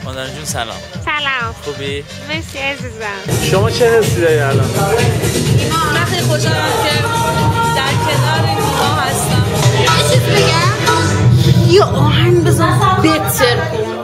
مادر جون سلام. سلام. خوبی؟ مرسی عزیزم. شما چه حسی داری الان؟ من خیلی خوشحالم که در کنار نیما هستم. یه چیز بگم؟ یه آهنگ بزن بهتر کن.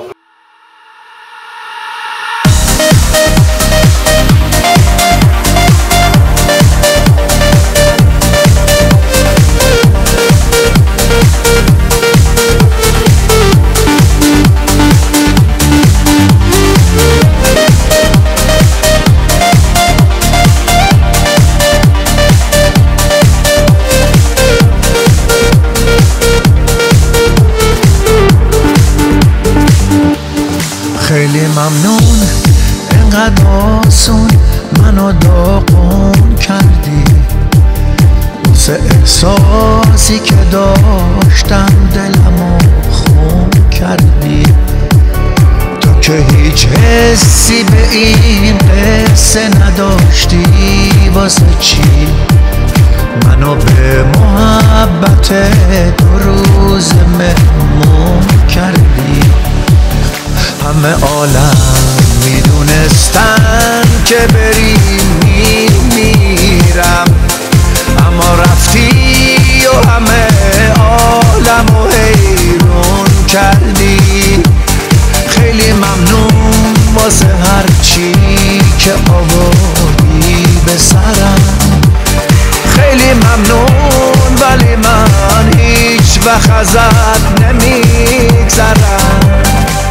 خیلی ممنون اینقدر آسون منو داغون کردی، واسه احساسی که داشتم دلمو خون کردی. تو که هیچ حسی به این قصه نداشتی، واسه چی منو به محبت 2 روز مهمون کردی؟ همه عالم میدونستن که بری میرم، اما رفتی و همه عالمو حیرون کردی. خیلی ممنون واسه هرچی که آوردی به سرم، خیلی ممنون ولی من هیچ وقت ازت نمیگذرم.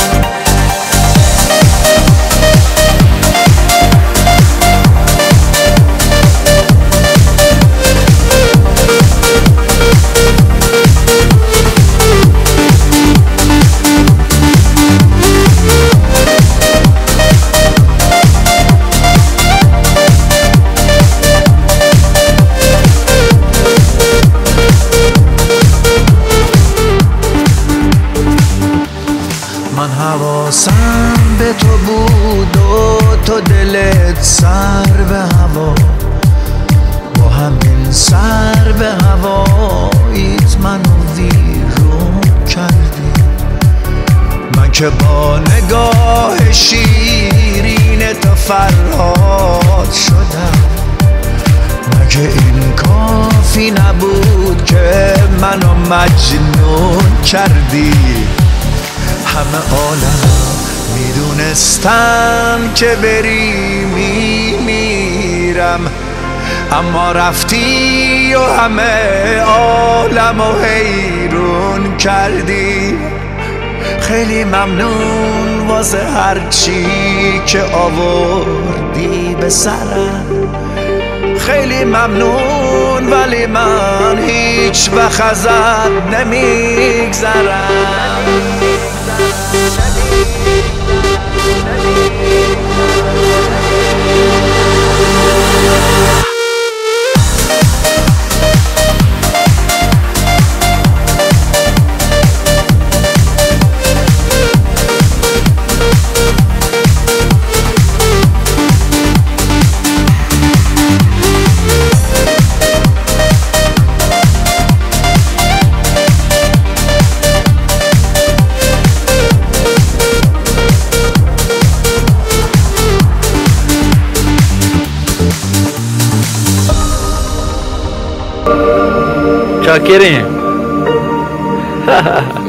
من حواسم به تو بود و تو دلت سر به هوا، با همین سر به هواییت منو ویرون کردی. من که با نگاه شیرین تو فرهاد شدم، مگه این کافی نبود که منو مجنون کردی؟ همه عالم میدونستم که بری میرم، اما رفتی و همه عالمو حیرون کردی. خیلی ممنون واسه هرچی که آوردی به سرم، خیلی ممنون ولی من هیچ وقت ازت نمیگذرم. چاکریم.